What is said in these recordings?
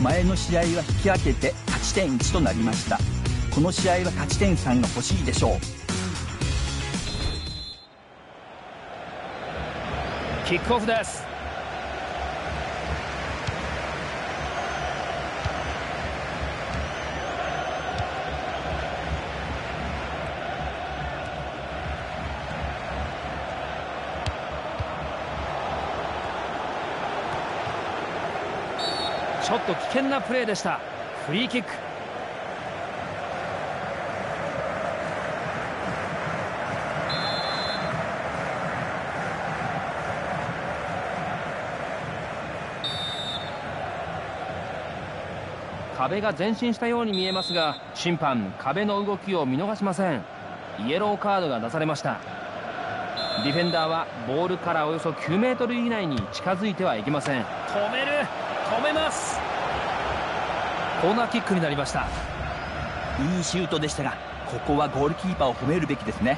前の試合は引き分けて勝ち点1となりました。この試合は勝ち点3が欲しいでしょう。 キックオフです。ちょっと危険なプレーでした。フリーキック。壁が前進したように見えますが、審判、壁の動きを見逃しません。イエローカードが出されました。ディフェンダーはボールからおよそ9メートル以内に近づいてはいけません。止めます。コーナーキックになりました。 いいシュートでしたが、ここはゴールキーパーを褒めるべきですね。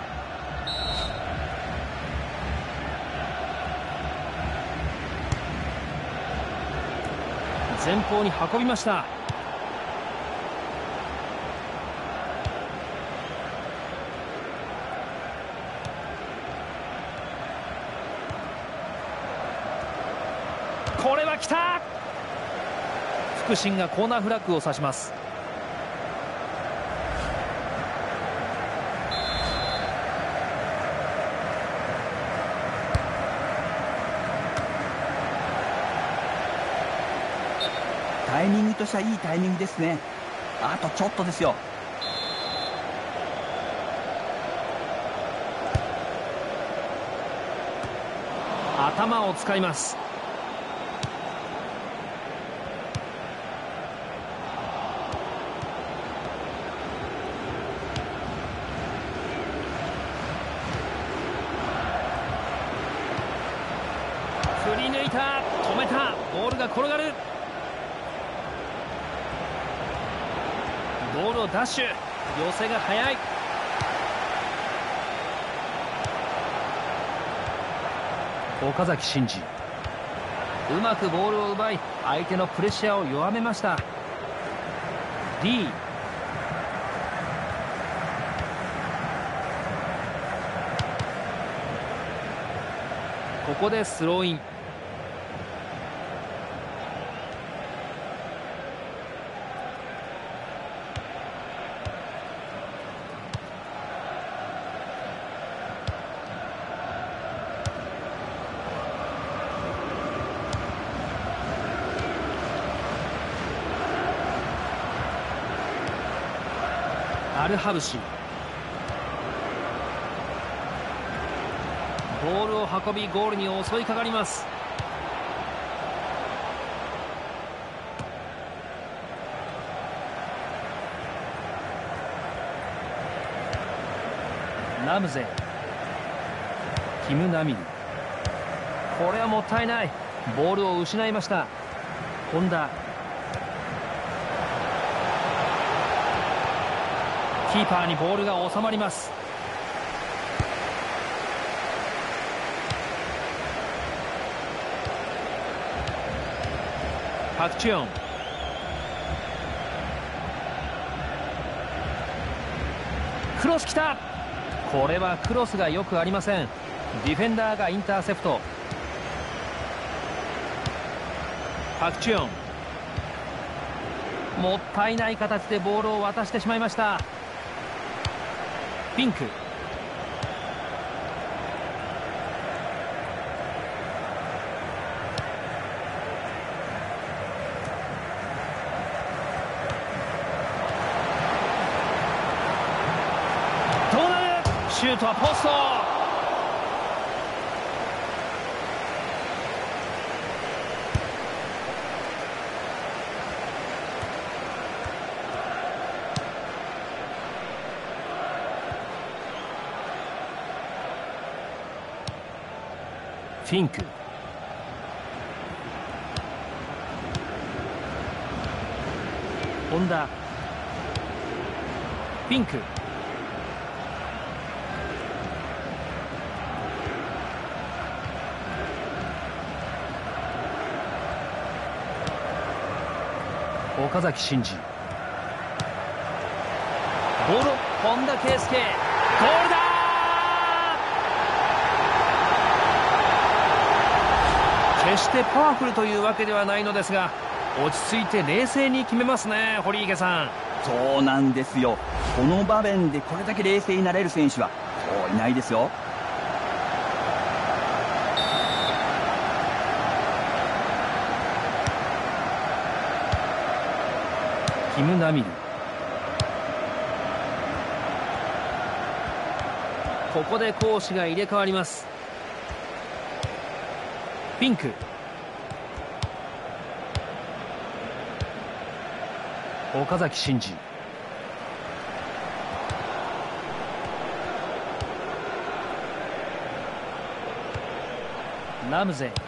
前方に運びました。これは来た。副審がコーナーフラッグを指します。 タイミングとしてはいいタイミングですね。あとちょっとですよ。 頭を使います。振り抜いた。止めた。ボールが転がる。ボールをダッシュ。寄せが速い。岡崎慎司、うまくボールを奪い相手のプレッシャーを弱めました。 D。 ここでスローイン。アルハブシ、ボールを運びゴールに襲いかかります。ラムゼ、キム・ナミル、これはもったいない。ボールを失いました。本田、キーパーにボールが収まります。パクチヨン、クロス来た。これはクロスがよくありません。ディフェンダーがインターセプト。パクチヨン、もったいない形でボールを渡してしまいました。ピンク、どうなる。シュートはポスト。フィンク、本田、フィンク、 岡崎慎司、ボール、本田圭佑、ゴールだ。決してパワフルというわけではないのですが、落ち着いて冷静に決めますね、堀池さん。 そうなんですよ。この場面でこれだけ冷静になれる選手はそういないですよ。 キム・ナミル、ここで攻守が入れ替わります。フィンク、岡崎慎司、ラムゼ、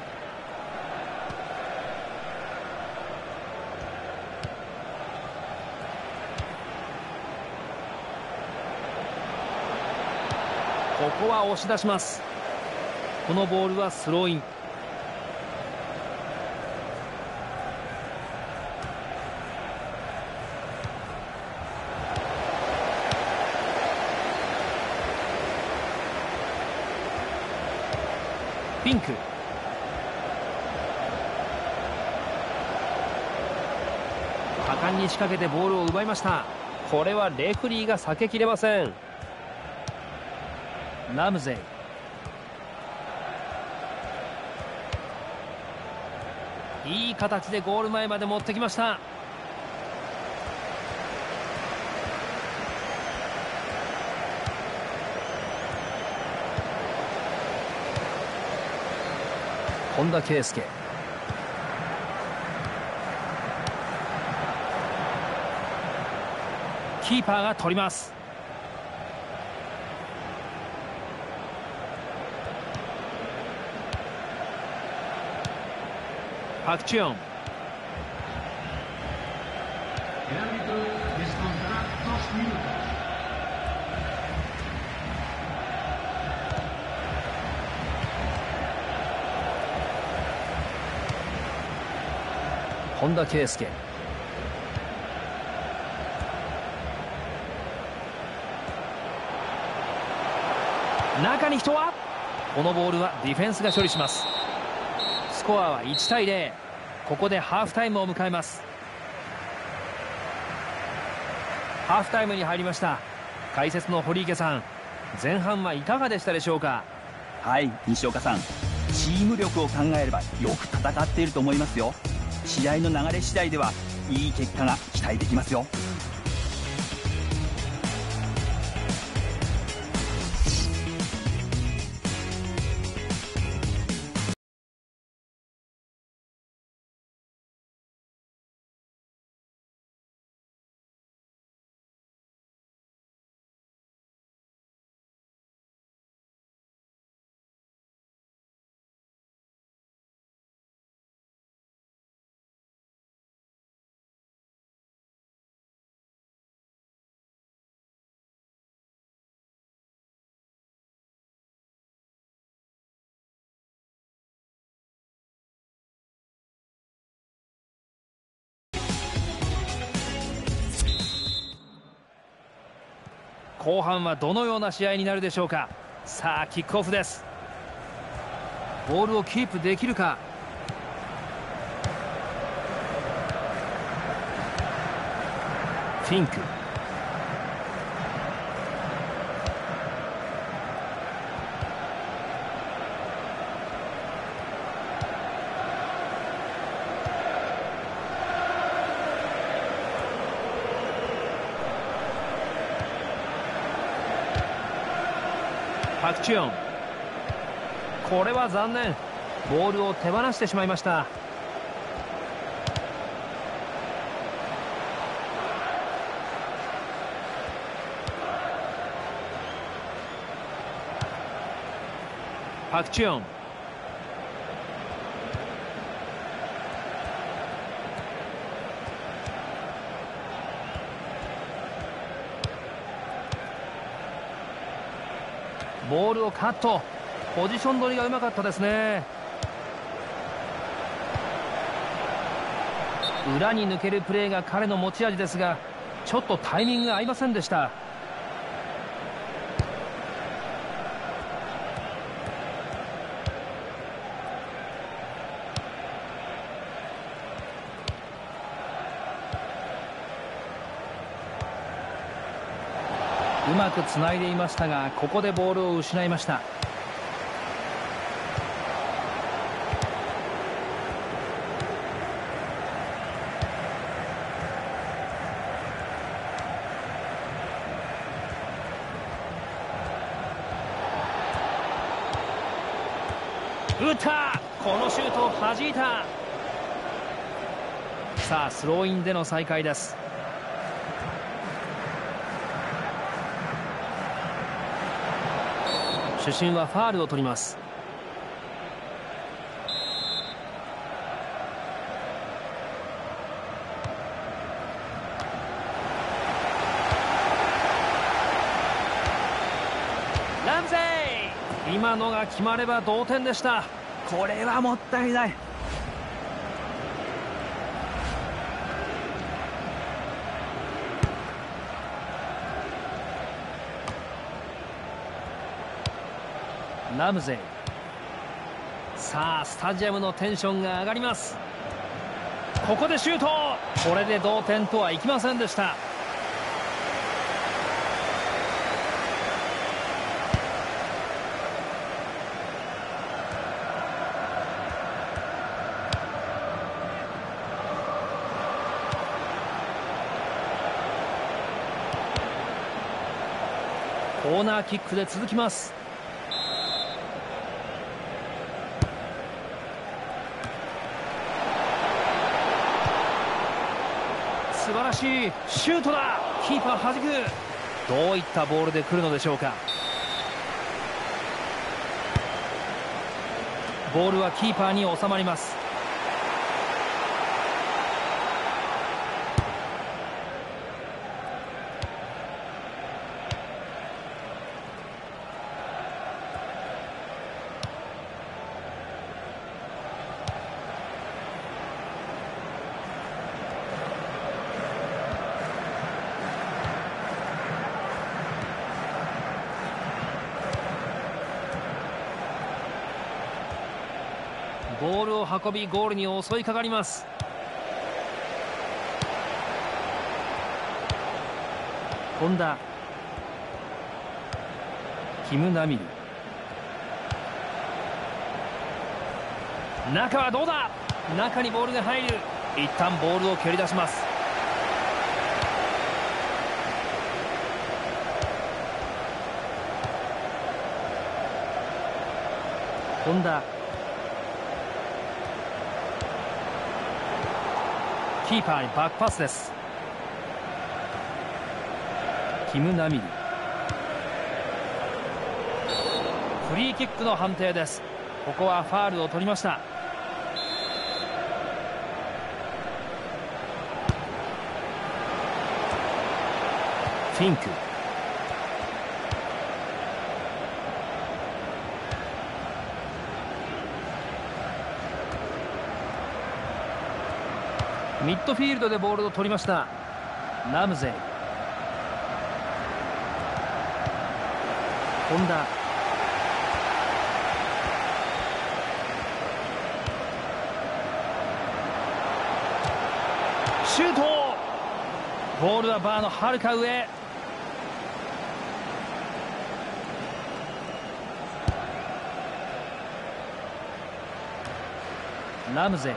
ここは押し出します。このボールはスローイン。ピンク、果敢に仕掛けてボールを奪いました。これはレフェリーが避けきれません。ラムゼイ、いい形でゴール前まで持ってきました。本田圭佑、キーパーが取ります。パクチヨン、本田圭佑、中に人は、このボールはディフェンスが処理します。スコアは1対0。ここでハーフタイムを迎えます。ハーフタイムに入りました。解説の堀池さん、前半はいかがでしたでしょうか。 はい、西岡さん、チーム力を考えればよく戦っていると思いますよ。試合の流れ次第ではいい結果が期待できますよ。 後半はどのような試合になるでしょうか。さあキックオフです。ボールをキープできるか。フィンク、パクチヨン、これは残念。ボールを手放してしまいました。パクチヨン、ボールをカット。ポジション取りがうまかったですね。 裏に抜けるプレーが彼の持ち味ですが、ちょっとタイミングが合いませんでした。うまくつないでいましたが、ここでボールを失いました。打った。このシュートを弾いた。さあスローインでの再開です。主審はファールを取ります。ラムゼイ、今のが決まれば同点でした。 これはもったいない。 ラムゼイ。さあスタジアムのテンションが上がります。ここでシュート。これで同点とはいきませんでした。コーナーキックで続きます。素晴らしいシュートだ。キーパー弾く。どういったボールで来るのでしょうか。ボールはキーパーに収まります。ボールを運びゴールに襲いかかります。本田、キム・ナミル。中はどうだ。中にボールが入る。一旦ボールを蹴り出します。本田、キーパーにバックパスです。キム・ナミル。フリーキックの判定です。ここはファールを取りました。フィンク。ミッドフィールドでボールを取りました。ラムゼイ。本田。シュート。ボールはバーのはるか上。ラムゼイ。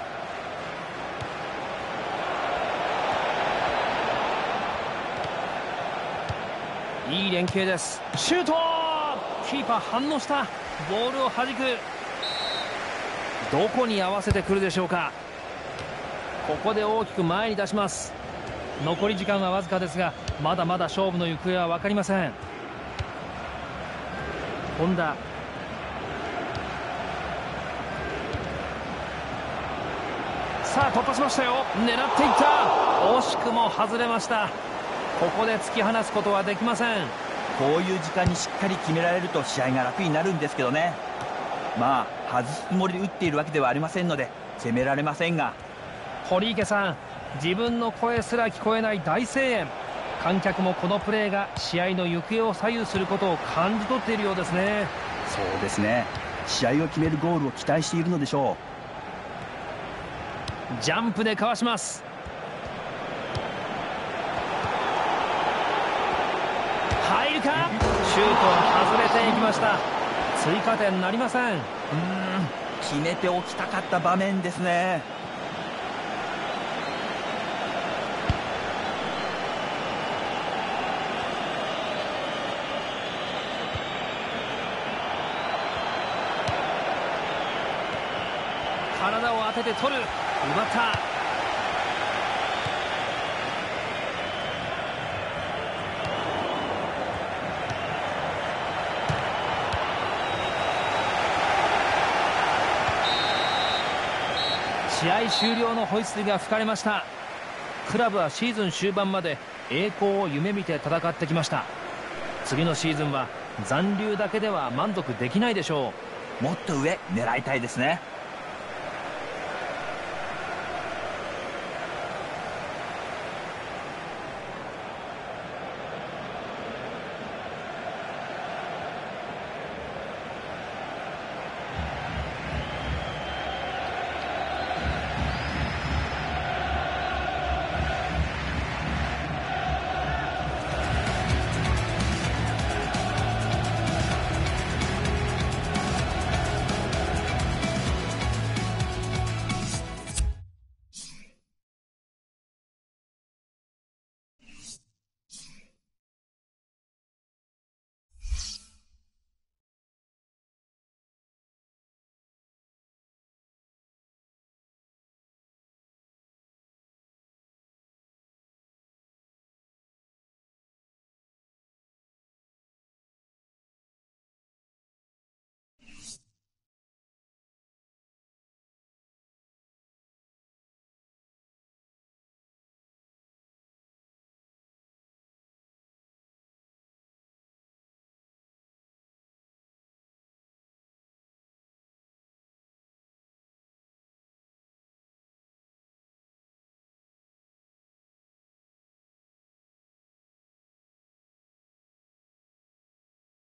いい連携です。シュート。キーパー反応した。ボールを弾く。どこに合わせてくるでしょうか。ここで大きく前に出します。残り時間はわずかですが、まだまだ勝負の行方は分かりません。本田。さあ突破しましたよ。狙っていった。惜しくも外れました。ここで突き放すことはできません。 こういう時間にしっかり決められると試合が楽になるんですけどね。まあ外すつもりで打っているわけではありませんので責められませんが、 堀池さん、自分の声すら聞こえない大声援。観客もこのプレーが試合の行方を左右することを感じ取っているようですね。 そうですね。試合を決めるゴールを期待しているのでしょう。ジャンプでかわします。入るか。シュートは外れていきました。追加点なりません。 決めておきたかった場面ですね。 体を当てて取る。奪った。試合終了のホイッスルが吹かれました。クラブはシーズン終盤まで栄光を夢見て戦ってきました。次のシーズンは残留だけでは満足できないでしょう。 もっと上狙いたいですね。